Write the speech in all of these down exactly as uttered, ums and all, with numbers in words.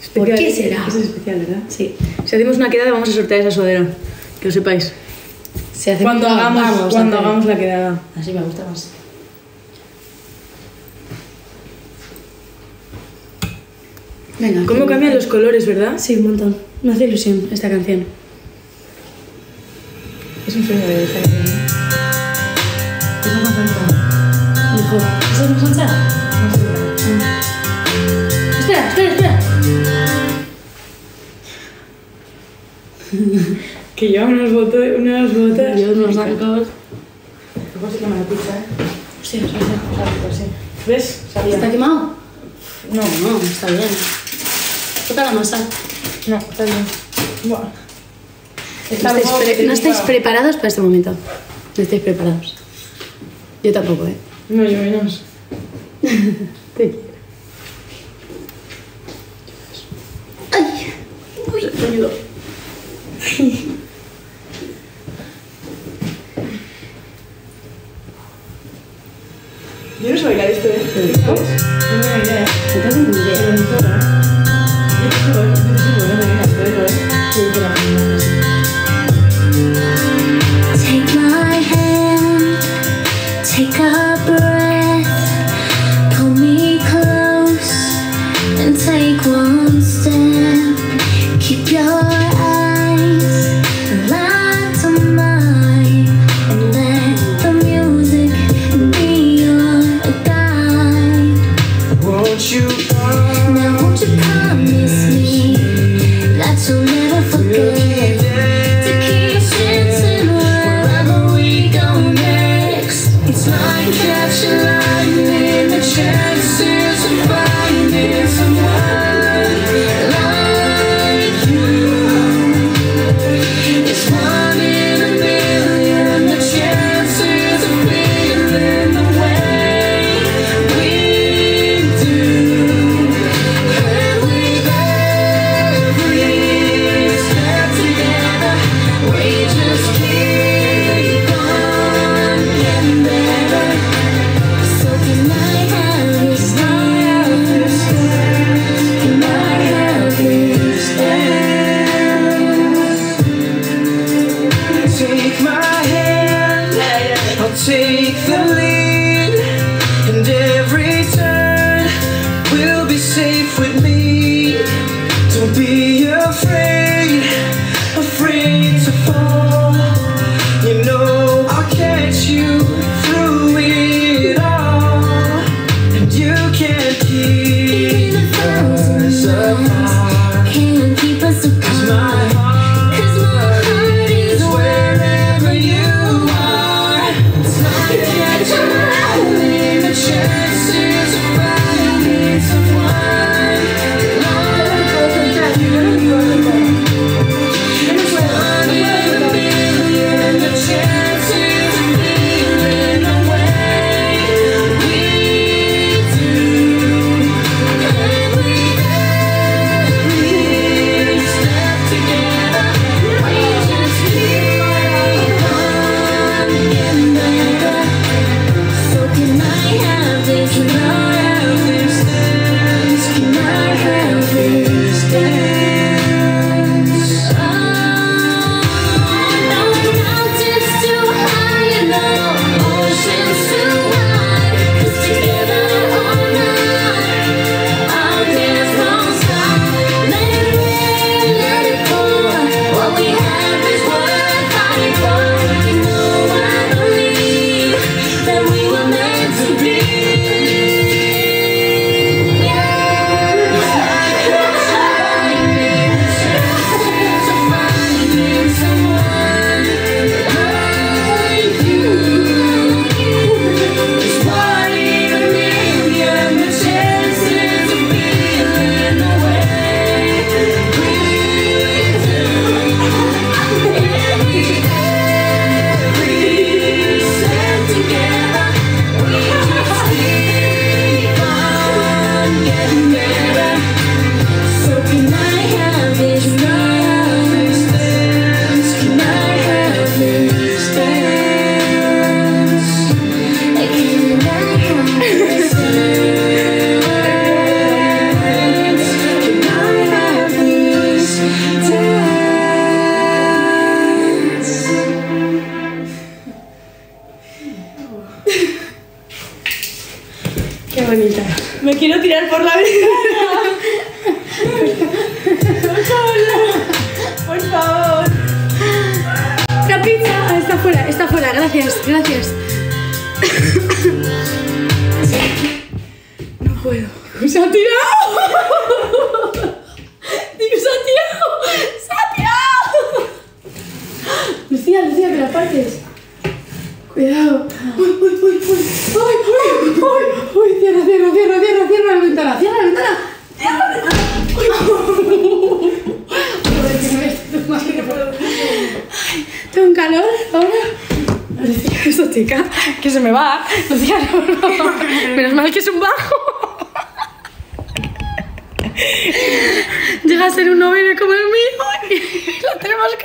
¿Por qué será? Es especial, ¿verdad? Sí. Si hacemos una quedada vamos a sortear esa sudadera, que lo sepáis. Si hacemos Cuando una- hagamos, vamos a cuando hacer- hagamos la quedada. Así me gusta más. Venga. ¿Cómo que- cambian los colores, verdad? Sí, un montón. Me hace ilusión esta canción. Es un sueño de esta canción. Es más ancha. Mejor. ¿Esa es más ancha? No sé. Espera, espera, espera. Que lleva unos botas, unas botas. Yo unos zancos. Luego sí que me la pizza, ¿eh? Hostia, hostia, hostia. Vale, pues sí. ¿Ves? Sabía. ¿Está quemado? No, No, está bien. Toca la masa. no, está bien. Buah. No Está estáis, algo pre- no estáis petrificado. preparados para este momento. No estáis preparados. Yo tampoco, ¿eh? No, yo menos. Te quiero. ¡Ay! ¡Uy! Me ayudó. Yo no sé bailar esto, ¿eh? ¿Pero ¿Sabes? No tengo ni idea. No tengo ni idea. Pero ni toda, ¿eh? Yo sí subo, ¿eh? Yo sí subo, no me digas, te digo, ¿eh? Sí, que la primera, sí. Take my hand, take a breath, pull me close and take one step. Keep your eyes aligned on mine and let the music be your guide. Won't you Now won't you promise me that you'll never forget to keep dancing wherever we go next? It's like catching lightning, the chances of finding someone like you. It's one in a million, the chances of feeling the way we do. And with every step together, we just keep on getting better. So can I have this dance? Can I have this dance? take my hand? I'll take the lead, and every turn will be safe with me. Don't be afraid, afraid to fall. You know I'll catch you through it all, and you can't keep Even a thousand us apart. can't keep us My apart. heart 'Cause my heart is wherever you are. It's like catching lightning, the chances of finding someone like you. Gracias, gracias. No puedo. ¡Se ha tirado! ¡Digo, se ha tirado! ¡Se ha tirado! Lucía, Lucía, que la partes. Cuidado. ¡Uy, uy, uy, uy! ¡Uy, uy, uy! ¡Uy! Cierra, cierra, cierra, cierra, cierra la ventana, cierra la ventana. ¡Cierra la ventana! Joder, que me estoy más que no puedo. Ay, tengo un calor ahora. Lucía, esto chica, que se me va. Lucía, no, no. Menos mal que es un bajo. Llega a ser un noveno como el mío y lo tenemos que...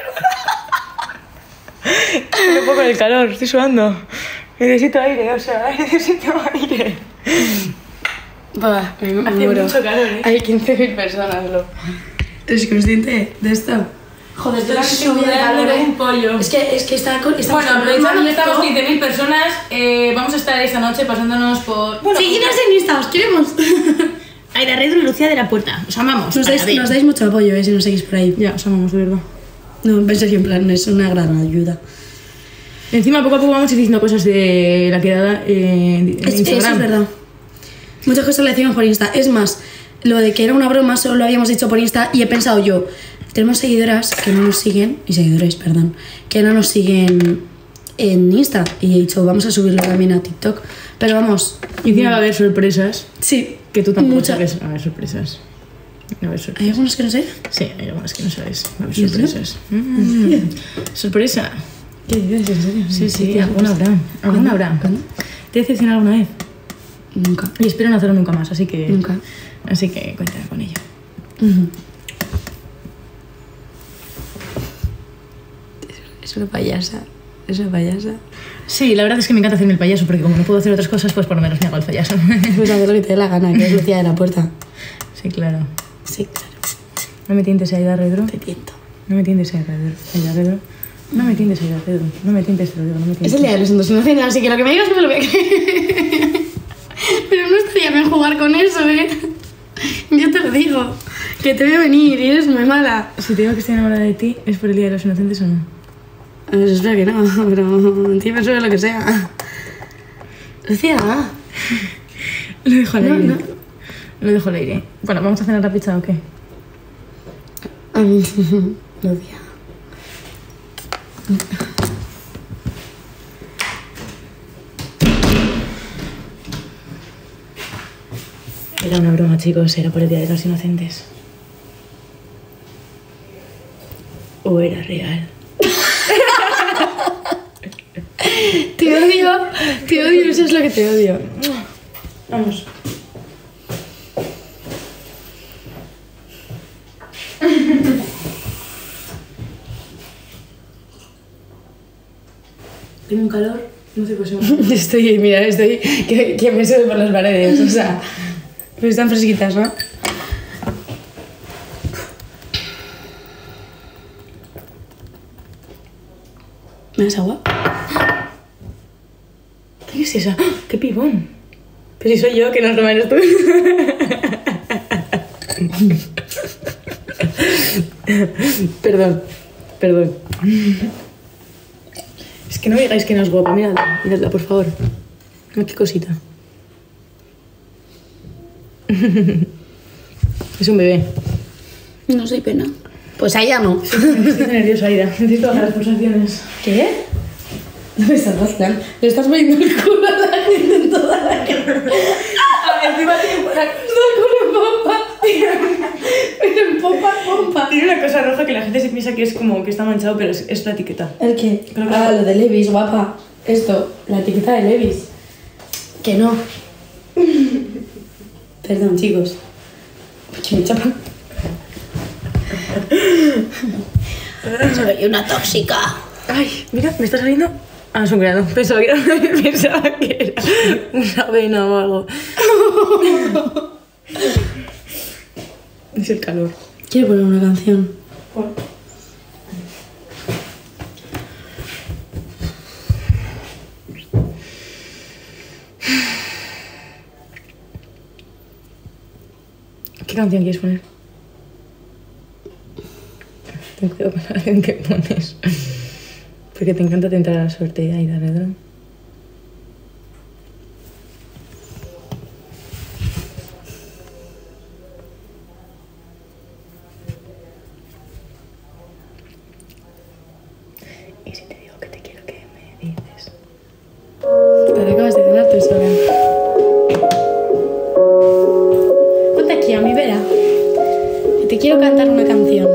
Me pongo con el calor, estoy sudando. Necesito aire, o sea, necesito aire. Va, me, me Hace muero. mucho calor, ¿eh? Hay quince mil personas, lo. ¿Eres consciente de esto? Joder, Estoy estoy muy de sudando calor, de ¿eh? un pollo. Es que, es que está con... está Bueno, con- aprovechando que esto. estamos quince mil personas, eh, vamos a estar esta noche pasándonos por... Bueno, Seguidnos en Insta, os queremos. Aida Redro y Lucía de la Puerta. Os amamos. Nos dais, nos dais mucho apoyo, eh, si nos seguís por ahí. Ya, os amamos, de verdad. No, en serio, en plan, es una gran ayuda. Encima, poco a poco vamos a ir diciendo cosas de la quedada eh, en Es, Instagram. eso es verdad. Muchas cosas lo decimos por Insta. Es más, lo de que era una broma solo lo habíamos dicho por Insta y he pensado yo, tenemos seguidoras que no nos siguen, y seguidores, perdón, que no nos siguen en Insta. Y he dicho, vamos a subirlo también a TikTok. Pero vamos... Y encima va a haber sorpresas. Sí, Que tú tampoco muchas. sabes. Va a haber sorpresas. Va a haber ¿Hay sorpresas. algunos que no sé? Sí, hay algunas que no sabes. Va a haber ¿Y eso? sorpresas. Mm. Sorpresa. ¿Qué dices? ¿En serio? Sí, sí, alguna habrá. Alguna habrá. ¿Cuándo? ¿Te he decepcionado alguna vez? Nunca. Y espero no hacerlo nunca más, así que... Nunca. Así que cuéntame con ello. Ujú. Es una payasa. Es una payasa. Sí, la verdad es que me encanta hacerme el payaso, porque como no puedo hacer otras cosas, pues por lo menos me hago el payaso. Puedes hacer lo que te dé la gana, que es Lucía de la Puerta. Sí, claro. Sí, claro. No me tientes a Aida Redro. Te tiento. No me tientes a Aida Redro. Aida Redro. No me tientes a Aida Redro. No me tientes, te lo digo, no me tientes. Es el día de los santos inocentes, así que lo que me digas no me lo voy a creer. Pero no estaría bien jugar con eso, ¿eh? Yo te lo digo. Que te veo venir y eres muy mala. Si te digo que estoy enamorada de ti, ¿es por el Día de los Inocentes o no? Pues espero que no, pero encima sube lo que sea. Lucía. Lo dejo al No, aire. no. Lo dejo al aire. Bueno, ¿vamos a cenar la pizza o qué? A mí, Lucía. Era una broma, chicos. Era por el Día de los Inocentes. ¿O era real? Te odio, te odio, eso es lo que te odio. Vamos. Tengo un calor. No sé qué se Estoy, mira, estoy que, que me sube por las paredes, o sea, pero están fresquitas, ¿no? ¿Me das agua? ¿Qué es esa? ¡Ah! ¡Qué pibón! Pero si soy yo, que no lo eres tú. Perdón, perdón. Es que no me digáis que no es guapa. Miradla, miradla, por favor. Mira qué cosita. Es un bebé. No soy pena. Pues a ella no. Estoy nerviosa, Aida. Necesito bajar las pulsaciones. ¿Qué? No me estás rascando. Le estás poniendo el culo a la gente en toda la cara. Encima tiene una, Está con pompa. Pero en pompa, pompa. tiene una cosa roja que la gente se piensa que es como que está manchado, pero es, es la etiqueta. ¿El qué? Creo que Ah, no. lo de Levis, guapa. Esto, la etiqueta de Levis. Que no. Perdón, chicos. Que me chapan. Soy una tóxica. Ay, mira, me está saliendo. Ah, es un grano. Pensaba que era, pensaba que era una vena o algo. Es el calor. Quiero poner una canción. ¿Qué canción quieres poner? Ten cuidado con la canción que pones. Porque te encanta tentar a la suerte y ahí darle, ¿no? Y si te digo que te quiero, ¿qué me dices? Te lo acabas de ganar tú sola. Ponte aquí a mi vera. Que te quiero cantar una canción.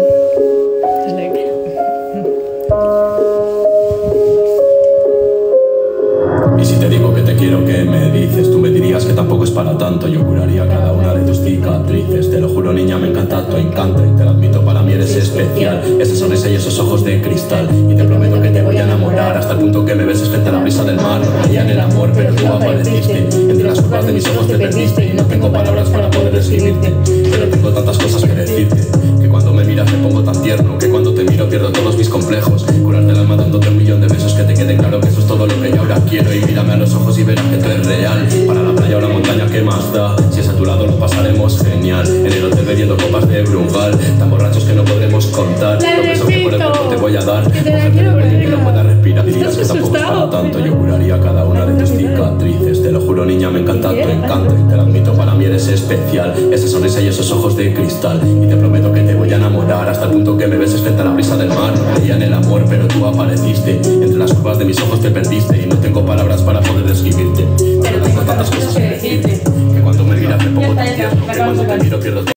Y si te digo que te quiero, ¿qué me dices? Tú me dirías que tampoco es para tanto. Yo curaría cada una de tus cicatrices. Te lo juro, niña, me encanta tu encanto. Y te lo admito, para mí eres especial. Esa sonrisa y esos ojos de cristal. Y te prometo que te voy a enamorar hasta el punto que me beses frente a la brisa del mar. No creía en el amor, pero tú apareciste. Entre las curvas de mis ojos te perdiste. Y no tengo palabras para poder describirte. Pero tengo tantas cosas que decirte. Que cuando me miras me pongo tan tierno. Que cuando te miro pierdo todos mis complejos. Curarte el alma dándote un millón de besos. Que te quede claro que eso es todo lo que yo ahora quiero. Y mírame a los ojos y verás que tú eres real. Para la playa o la montaña, ¿qué más da? Si es a tu lado lo pasaremos genial. En el hotel bebiendo copas de Brugal. Tan borrachos que no podremos contar. Los besos que por el cuerpo te voy a dar. Cogerte el cuello y que no puedas respirar. Dirías que tampoco es para tanto. Yo curaría cada una de tus cicatrices. Te lo juro, niña, me encanta tu encanto. Y te lo admito, para mí eres especial. Esa sonrisa y esos ojos de cristal. Y te prometo que te voy a enamorar hasta el punto que me beses frente a la brisa del mar. No creía en el amor, pero tú apareciste. Entre las curvas de mis ojos te perdiste. Y no tengo palabras para poder describirte. Pero tengo tantas cosas que decirte. Que cuando me miras me pongo tan tierno. Que cuando te miro pierdo